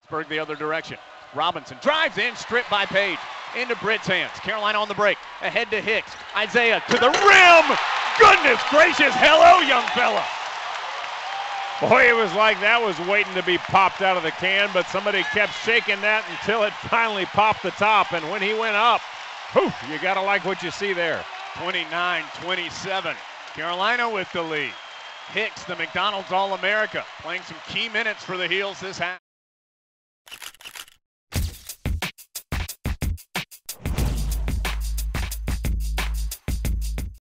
Pittsburgh the other direction. Robinson drives in, stripped by Paige. Into Britt's hands. Carolina on the break. Ahead to Hicks. Isaiah to the rim. Goodness gracious, hello, young fella. Boy, it was like that was waiting to be popped out of the can, but somebody kept shaking that until it finally popped the top. And when he went up, whew, you got to like what you see there. 29-27. Carolina with the lead. Hicks, the McDonald's All-America, playing some key minutes for the Heels this half.